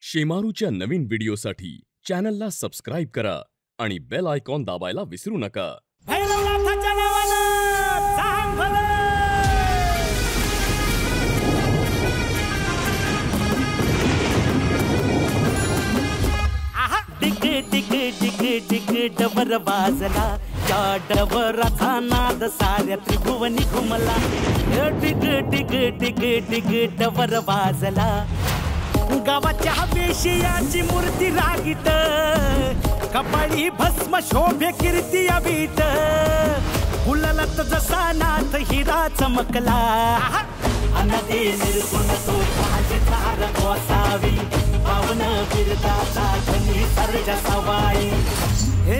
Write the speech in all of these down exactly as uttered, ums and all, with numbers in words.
शेमारूच्या नवीन व्हिडिओसाठी चॅनलला सबस्क्राइब करा आणि बेल आयकॉन दाबायला विसरू नका। भैरवनाथाच्या नावानं सांग भलं। आहा डिग डिग डिग डिग डबर वाजला, या डबराचा नाद साऱ्या त्रिभुवनी घुमला। डिग डिग डिग डिग डबर वाजला, गावाच्या वेशियाची मूर्ती रागीत, कपाळी भस्म शोभे कीर्ती अवीट, गुलालात जसा नाथ हिरा चमकला। अनदी निर्गुण तो भाजी तार गोसावी, पावन बिरदाचा धनी सर्ज सवाई। हे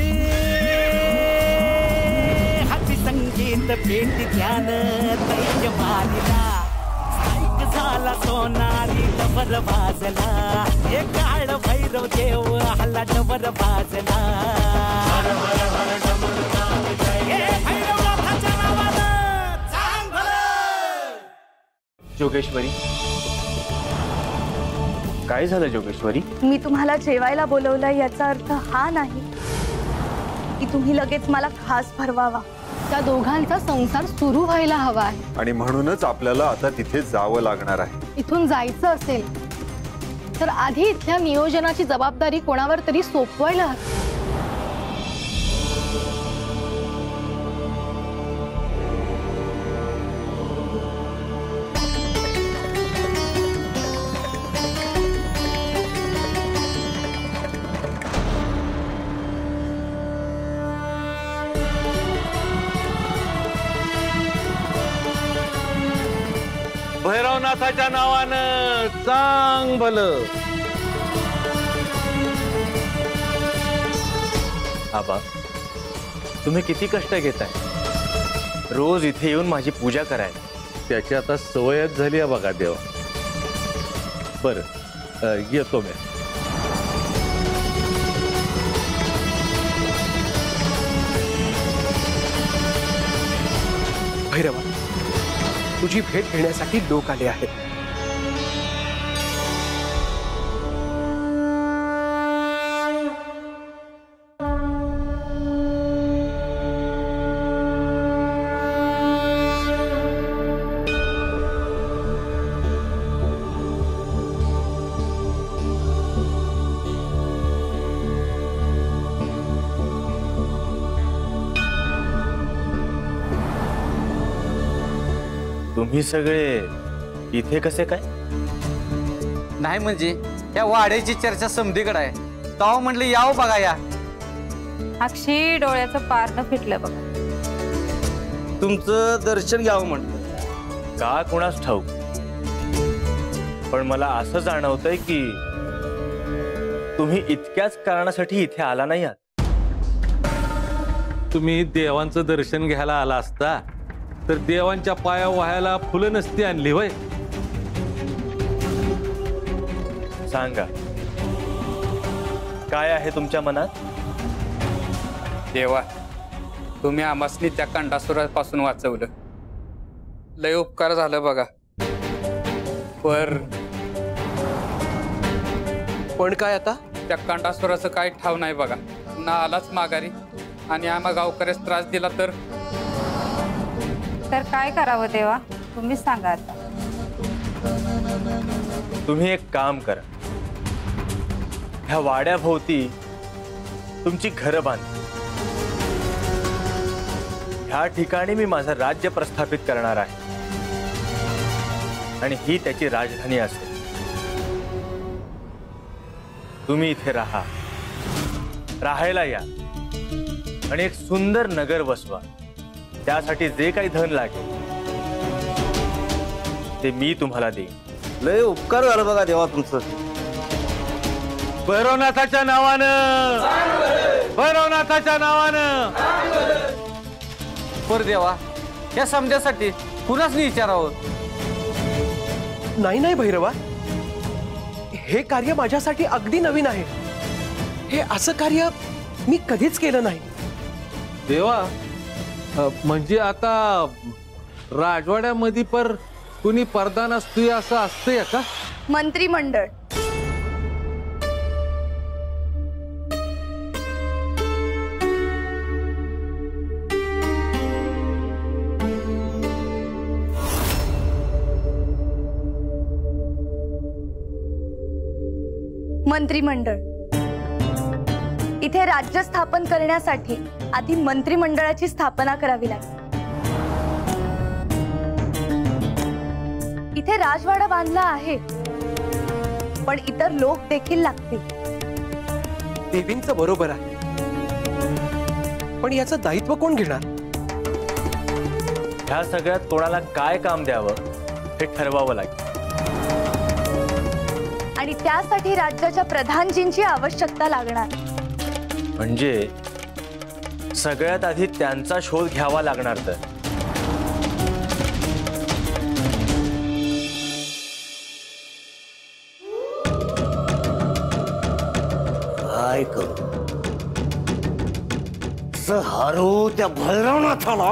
हाती संगीत पेंटी ध्यान दैत्य मारिला, झाला सोनारी डबर वाजला, हे काळ भैरव देव हल्ला डबर वाजला। जोगेश्वरी, काय झालं जोगेश्वरी? मी तुम्हाला जेवायला बोलवलंय याचा अर्थ हा नाही की तुम्ही लगेच मला खास भरवावा। त्या दोघांचा संसार सुरू व्हायला हवा आहे आणि म्हणूनच आपल्याला आता तिथे जावं लागणार आहे। इथून जायचं असेल तर आधी इथल्या नियोजनाची जबाबदारी कोणावर तरी सोपवायला हवी। भैरवनाथाच्या नावानं सांग भलं। आबा, तुम्ही किती कष्ट घेताय रोज इथे येऊन माझी पूजा करायला। त्याची आता सवयच झाली आहे बघा देवा। बरं, येतो मी। भैरवा, तुझी भेट घेण्यासाठी लोक आले आहेत। तुम्ही सगळे इथे कसे काय? नाही म्हणजे या वाड्याची चर्चा समधीकडे आहे, ताव म्हटले याव बघा या। अक्षी डोळ्याचं पारणं फिटलं बघा। तुमचं दर्शन घ्यावं म्हटलं। का कोणास ठाऊक, पण मला असं जाणवतंय की तुम्ही इतक्याच कारणासाठी इथे आला नाही आहात। तुम्ही देवांचं दर्शन घ्यायला आला असता तर देवांच्या पाया व्हायला फुलं नसती आणली होय। सांगा, काय आहे तुमच्या मनात? देवा, तुम्ही आमासनी त्या कंडासुरापासून वाचवलं, लय उपकार झालं बघा। पर पण काय आता? त्या कंडासुराचं काय ठाव नाही बघा, ना आलाच माघारी आणि आम्हा गावकऱ्यास त्रास दिला तर तर काय करावं देवा, तुम्हीच सांगा आता। तुम्ही एक काम करा, ह्या वाड्याभोवती तुमची घरं बांधा। ह्या ठिकाणी मी माझं राज्य प्रस्थापित करणार आहे आणि ही त्याची राजधानी असेल। तुम्ही इथे राहा, राहायला या आणि एक सुंदर नगर बसवा। त्यासाठी जे काही धन लागेल ते मी तुम्हाला देईन। लय उपकार झालं बघा देवा तुमचं। भैरवनाथाच्या नावानं, भैरवनाथाच्या नावानं। पर देवा, या समजासाठी कुणाच नाही विचारावं? नाही नाही भैरवा, हे कार्य माझ्यासाठी अगदी नवीन आहे। हे असं कार्य मी कधीच केलं नाही। देवा, म्हणजे आता राजवाड्यामध्ये पर कुणी परदा नसतोय असं असतंय का? मंत्रिमंडळ मंत्रिमंडळ. इथे राज्य स्थापन करण्यासाठी आधी मंत्रिमंडळाची स्थापना करावी लागते. इथे राजवाडा बांधला आहे, पण इतर लोक देखील लागतील. देवींचं बरोबर आहे, पण याचं दायित्व कोण घेणार? ह्या सगळ्यात कोणाला काय काम द्यावं हे ठरवावं लागेल. आणि त्यासाठी राज्याच्या प्रधानजींची आवश्यकता लागणार. म्हणजे सगळ्यात आधी त्यांचा शोध घ्यावा लागणार. तर काय करू? हारू त्या भैरवनाथाला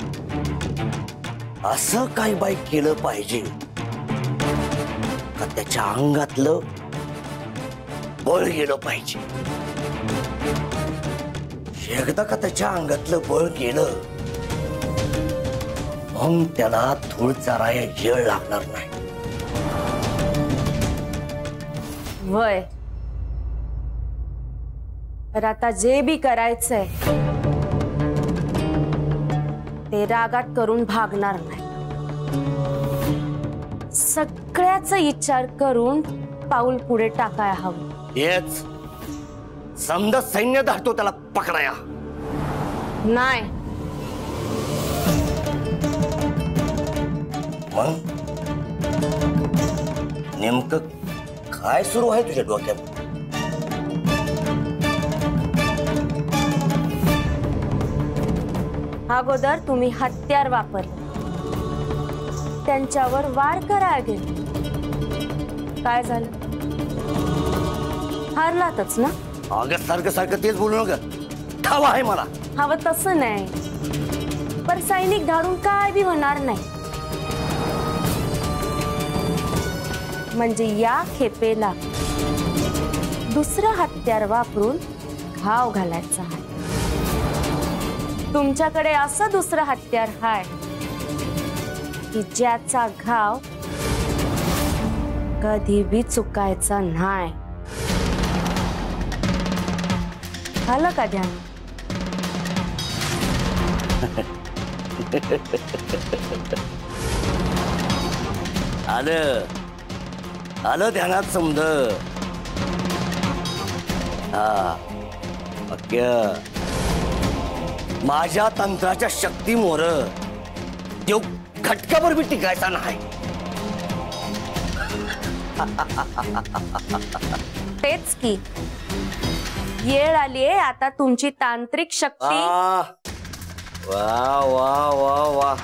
असं काय बाई केलं पाहिजे का त्याच्या अंगातलं बळ गेलं पाहिजे. एकदा का त्याच्या अंगातलं बळ गेलं मग त्याला धूळ चाराया येळ लागणार नाही. वय तर आता जे बी करायचंय ते रागात करून भागणार नाही. सगळ्याचा विचार करून पाऊल पुढे टाकायला हवं. हेच समजा सैन्य धाडतो त्याला पकडाया. नाही मग नेमकं काय सुरू आहे तुझ्या डोक्यात? अगोदर तुम्ही हत्यार वापर, त्यांच्यावर वार करा गेले. काय झालं? हारलातच ना? अगं सारखं सारखं तेच बोलू नका. ठाव आहे मला. हवं तसं नाही, पर सैनिक धाडून काय बी होणार नाही. म्हणजे या खेपेला दुसरं हत्यार वापरून घाव घालायचा आहे. तुमच्याकडे असं दुसरं हत्यार आहे की ज्याचा घाव कधी बी चुकायचा नाही. आलं का ध्यान? आलं आलं ध्यानात समज. हा अक्य माझ्या तंत्राच्या शक्तीमोर देव खटकावर बी टिकायचा नाही. तेच की येळ आलीये आता तुमची तांत्रिक शक्ती. वा वा वा वा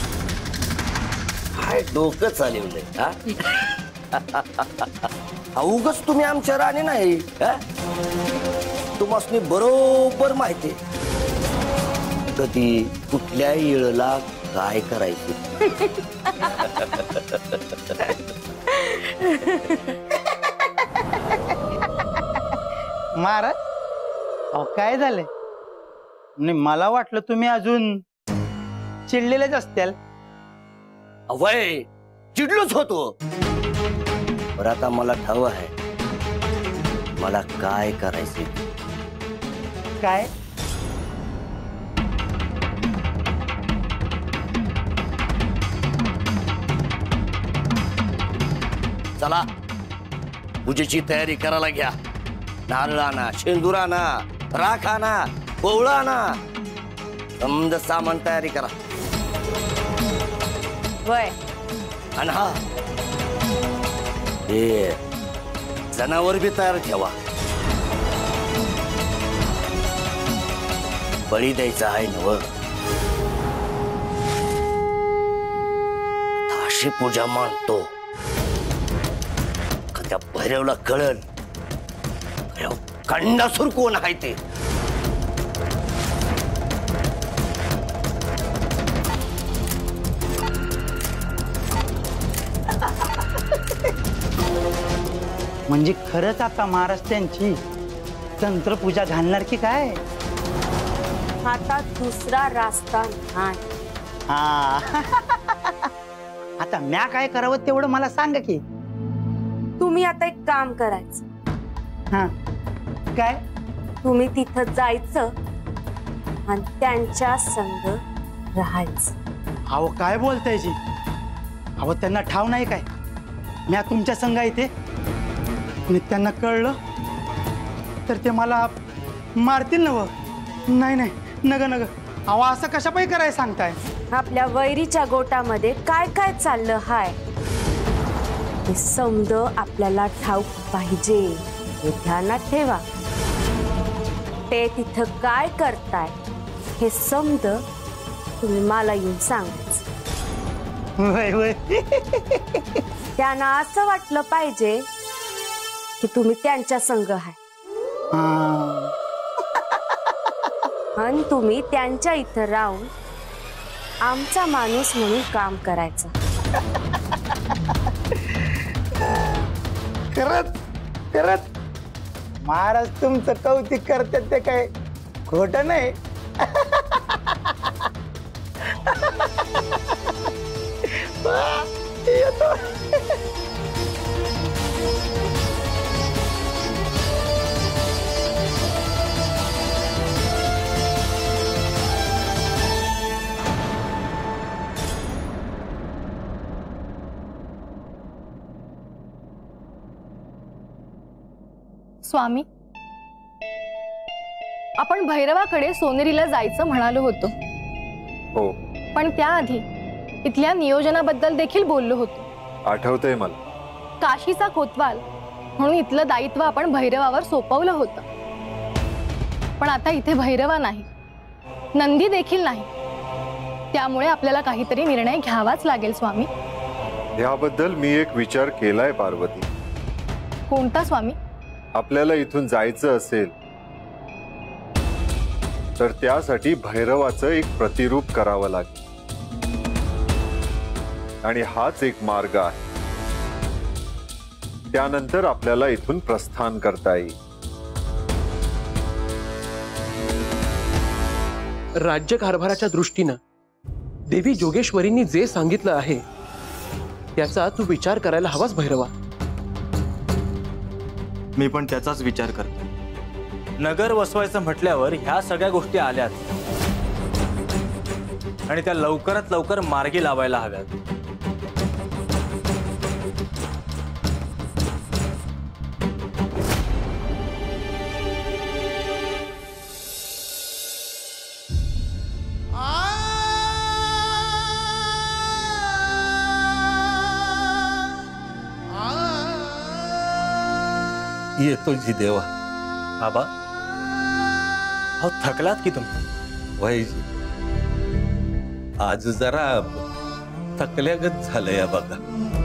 काय डोकं चालवलंय. हा उगच तुम्ही आमच्या राणी नाही. तुम्हाला बरोबर माहिती कधी कुठल्या येळेला काय करायचं. महाराज अहो काय झालंय? मला वाटलं तुम्ही अजून चिडलेलेच असतील. अवय चिडलोच होतो, पण आता मला ठाव आहे मला काय करायचे. काय? चला पूजेची तयारी करायला घ्या. नारळ आणा, शेंदूर आणा, राख आणा, पोवळा आणा, समज सामान तयारी करा. वय आणि हा हे जनावर बी तयार ठेवा. बळी द्यायचा आहे नव. अशी पूजा मानतो त्या भैरवला कळल कंडासूर कोण आहे ते. म्हणजे खरंच आता महाराष्ट्रांची तंत्रपूजा घालणार की काय? आता दुसरा रास्ता नाही. हा आता म्या काय करावं तेवढं मला सांगा की. तुम्ही आता एक काम करायचं, हा काय? तुम्ही तिथं जायचं आणि त्यांच्या संग राहायचं. अहो काय बोलताय जी? अहो त्यांना ठाव नाही काय मी तुमच्या संघ येते आणि त्यांना कळलं तर ते मला मारतील नव. नाही नाही नग नग. अहो असं कशा पायी करायला सांगताय? आपल्या वैरीच्या गोटामध्ये काय काय चाललं हाय हे समज आपल्याला ठाऊक पाहिजे. हे ध्यानात ठेवा. ते तिथं काय करताय हे समज तुम्ही मला येऊन सांगायचं. वय वय. त्यांना असं वाटलं पाहिजे की तुम्ही त्यांच्या संग आहे आणि तुम्ही त्यांच्या इथं राहून आमचा माणूस म्हणून काम करायचं. करत करत महाराज तुमचं कौतिक करतात ते काय खोटं नाही. येतो. स्वामी, आपण भैरवाकडे सोनेरीला जायचं म्हणालो होतो. हो. पण त्याआधी इथल्या नियोजनाबद्दल देखील बोललो होतो. आठवतंय मला. काशीचा कोतवाल म्हणून इथलं दायित्व आपण भैरवावर सोपवलं होतं. पण आता इथे भैरवा नाही, नंदी देखील नाही. त्यामुळे आपल्याला काहीतरी निर्णय घ्यावाच लागेल स्वामी. याबद्दल मी एक विचार केलाय पार्वती. कोणता स्वामी? आपल्याला इथून जायचं असेल तर त्यासाठी भैरवाचं एक प्रतिरूप करावं लागेल आणि हाच एक मार्ग आहे. त्यानंतर आपल्याला इथून प्रस्थान करता येईल. राज्यकारभाराच्या दृष्टीनं देवी जोगेश्वरींनी जे सांगितलं आहे त्याचा तू विचार करायला हवाच भैरवा. मी पण त्याचाच विचार करतो. नगर वसवायचं म्हटल्यावर ह्या सगळ्या गोष्टी आल्यात आणि त्या लवकरात लवकर मार्गी लावायला हव्यात. येतो जी देवा. बाबा अहो थकलात की तुम्ही? वाईजी आज जरा थकल्यागत झालंय बघा.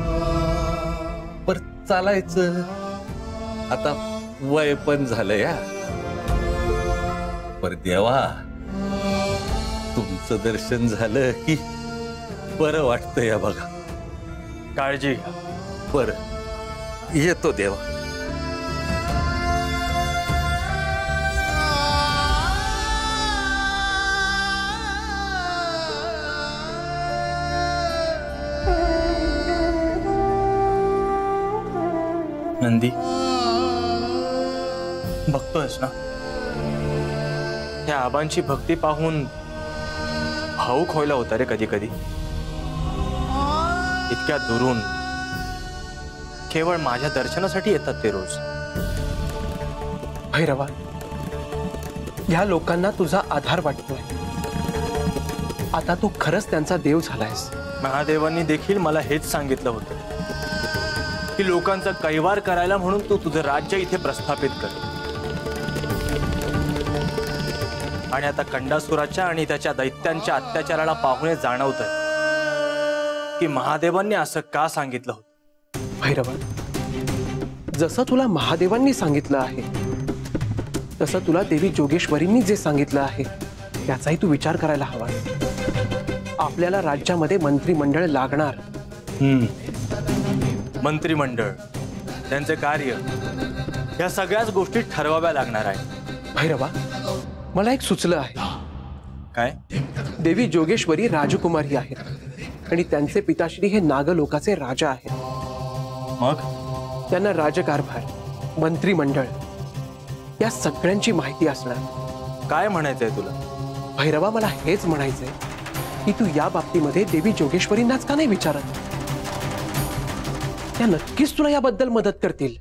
पर चालायचं आता वय पण झालंय. पर देवा तुमचं दर्शन झालं की बरं वाटतं या बघा. काळजी घ्या. बरं येतो देवा. नंदी बघतोयस ना ह्या आबांची भक्ती पाहून भाऊक व्हायला होता रे कधी कधी. इतक्या दुरून केवळ माझ्या दर्शनासाठी येतात ते रोज. भैरवा, ह्या लोकांना तुझा आधार वाटतोय. आता तू खरंच त्यांचा देव झालायस. महादेवांनी देखील मला हेच सांगितलं होतं की लोकांचा कैवार करायला म्हणून तू तुझं राज्य इथे प्रस्थापित कर. आणि आता कंडासुराच्या आणि त्याच्या दैत्यांच्या अत्याचाराला पाहुणे जाणवतंय की महादेवांनी असं का सांगितलं होतं. भैरवा, जसं तुला महादेवांनी सांगितलं आहे तसं तुला देवी जोगेश्वरींनी जे सांगितलं आहे त्याचाही तू विचार करायला हवा. आपल्याला राज्यामध्ये मंत्रिमंडळ लागणार. हम्म मंत्रिमंडळ, त्यांचे कार्य, या सगळ्याच गोष्टी ठरवाव्या लागणार आहे. भैरवा, मला एक सुचलं आहे. काय? देवी जोगेश्वरी राजकुमारी आहेत आणि त्यांचे पिताश्री हे नागलोकाचे राजा आहेत. मग त्यांना राजकारभार, मंत्रिमंडळ या सगळ्यांची माहिती असणार। काय म्हणायचंय तुला? भैरवा, मला हेच म्हणायचंय की तू या बाबतीमध्ये देवी जोगेश्वरींनाच का नाही विचारत? त्या नक्कीच तुला याबद्दल मदत करतील।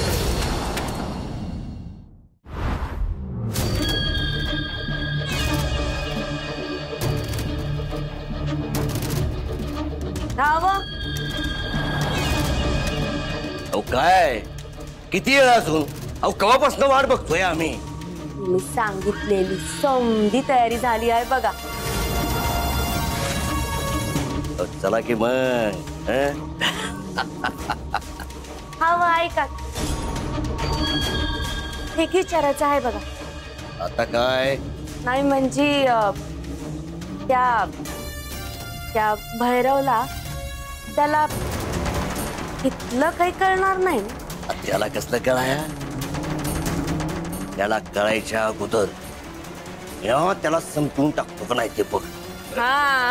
अहो काय किती वेळ अजून? अहो कवापासून वाट बघतोय आम्ही। मी सांगितलेली समधी तयारी झाली आहे बघा। चला की मग। हवं ऐका, हे विचारायचं आहे बघा। आता काय? नाही म्हणजे अं, त्या त्या भैरवला त्याला इथलं काही कळणार नाही। त्याला कसलं कळाया? त्याला कळायच्या अगोदर या त्याला संपवून टाकतो का नाही ते बघ। हा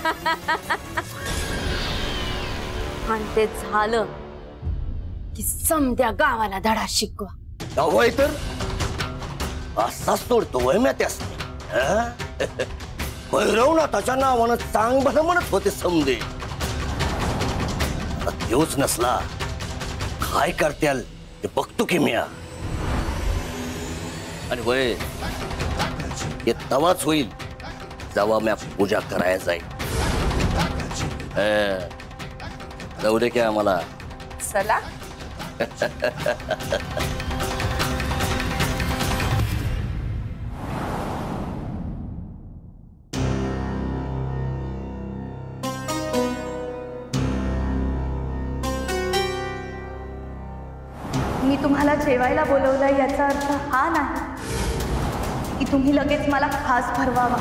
आणि ते झालं की समध्या गावाला धडा शिकवा। होय तर असाच सोडतोय मी त्यास। भैरवनाथाच्या नावानं चांग भलं म्हणत होते समजे। तोच नसला काय करत्याल ते बघतो की मी। आणि वय हे तवाच होईल जेव्हा मी पूजा करायला जाईल। जाऊ दे क्या मला। चला मी तुम्हाला जेवायला बोलवलं याचा अर्थ हा नाही की तुम्ही लगेच मला खास भरवावा।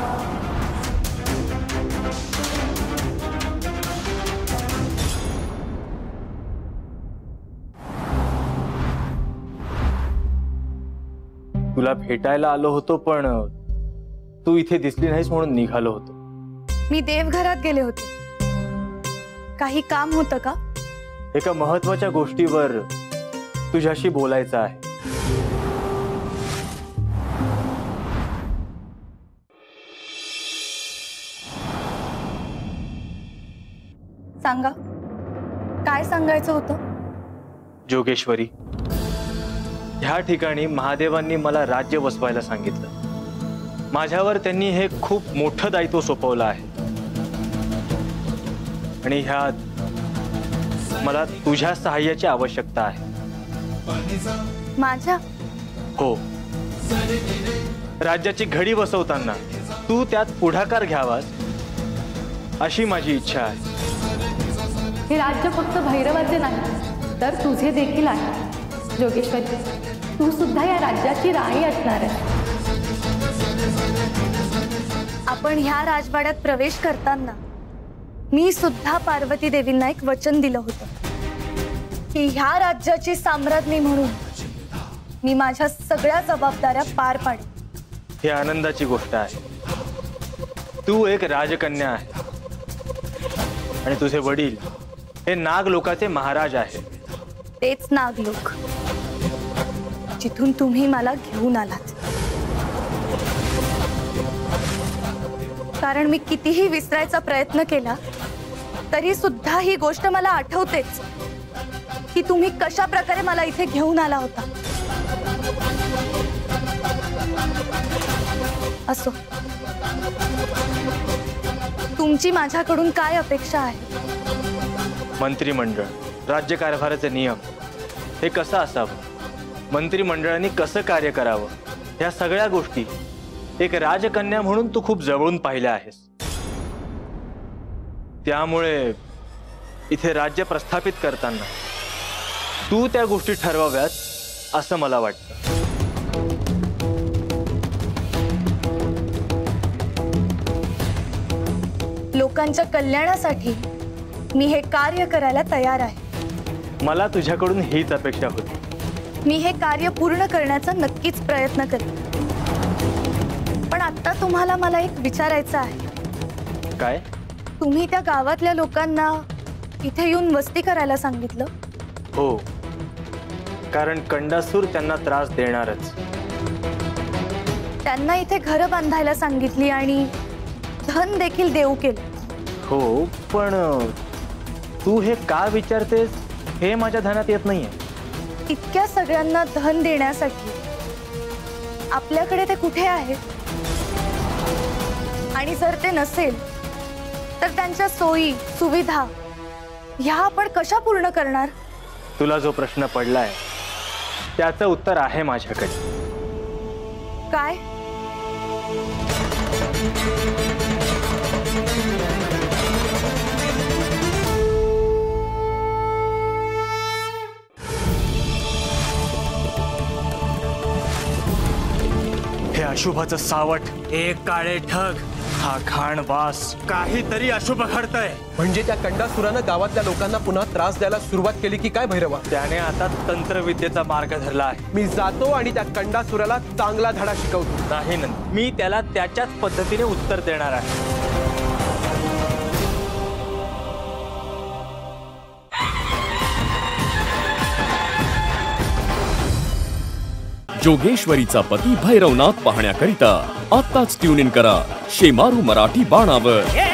तुला भेटायला आलो होतो पण तू इथे दिसली नाहीस म्हणून निघालो होतो। मी देवघरात गेले होते। काही काम होतं का? एका महत्वाच्या गोष्टीवर तुझ्याशी बोलायचं आहे। सांगा, काय सांगायचं होतं? जोगेश्वरी, ह्या ठिकाणी महादेवांनी मला राज्य वसवायला सांगितलं। माझ्यावर त्यांनी हे खूप मोठं दायित्व सोपवलं आहे आणि ह्यात मला तुझ्या सहाय्याची आवश्यकता आहे। माझ्या? हो, राज्याची घडी बसवताना तू त्यात पुढाकार घ्यावास अशी माझी इच्छा आहे। हे राज्य फक्त भैरवाचे नाही तर तुझे देखील आहे जोगेश्वरी। तू सुद्धा या राज्याची राणी असणार आहे। आपण ह्या राजवाड्यात प्रवेश करताना मी सुद्धा पार्वती देवींना एक वचन दिलं होतं की ह्या राज्याची साम्राज्ञी म्हणून मी माझ्या सगळ्या जबाबदाऱ्या पार पाडेन। ही आनंदाची गोष्ट आहे। तू एक राजकन्या आहे आणि तुझे वडील हे नाग लोकाचे महाराज आहेत। तेच नागलोक जिथून तुम्ही मला घेऊन आलात। कारण मी कितीही विसरायचा प्रयत्न केला तरी सुद्धा ही गोष्ट मला आठवतेच की तुम्ही कशा प्रकारे मला इथे घेऊन आला होता। असो, तुमची माझ्याकडून काय अपेक्षा आहे? मंत्रिमंडळ, राज्यकारभाराचे नियम हे कसं असावं, मंत्रिमंडळाने कसं कार्य करावं, ह्या सगळ्या गोष्टी एक राजकन्या म्हणून तू खूप जवळून पाहिल्या आहेस। त्यामुळे इथे राज्य प्रस्थापित करताना तू त्या गोष्टी ठरवाव्यात असं मला वाटतं। लोकांच्या कल्याणासाठी मी हे कार्य करायला तयार आहे। मला तुझ्याकडून हीच अपेक्षा होती। मी हे कार्य पूर्ण करण्याचा नक्कीच प्रयत्न करेन। पण आता तुम्हाला मला एक विचारायचं आहे। काय? तुम्ही त्या गावातल्या लोकांना इथे येऊन वस्ती करायला सांगितलं? हो, कारण कंडासूर त्यांना त्रास देणारच। त्यांना इथे घर बांधायला सांगितली आणि धन देखील देऊ केलं. हो, पण तू हे का विचारतेस हे माझ्या ध्यानात येत नाहीये. इतक्या सगळ्यांना धन देण्यासाठी आपल्याकडे ते कुठे आहे? आणि जर ते नसेल तर त्यांच्या सोयी सुविधा ह्या आपण कशा पूर्ण करणार? तुला जो प्रश्न पडलाय त्याचं उत्तर आहे माझ्याकडे. काय? हे अशुभाचं सावट, एक काळे ढग, हा घाण वास, काहीतरी अशुभ घडतंय. म्हणजे त्या कंडासुरानं गावातल्या लोकांना पुन्हा त्रास द्यायला सुरुवात केली की काय भैरवा? त्याने आता तंत्रविद्येचा मार्ग धरला आहे. मी जातो आणि त्या कंडासुराला चांगला धडा शिकवतो. नाही नंद, मी त्याला त्याच्याच पद्धतीने उत्तर देणार आहे. जोगेश्वरीचा पती भैरवनाथ पाहण्याकरिता आत्ताच ट्यून इन करा शेमारू मराठी बाणावर.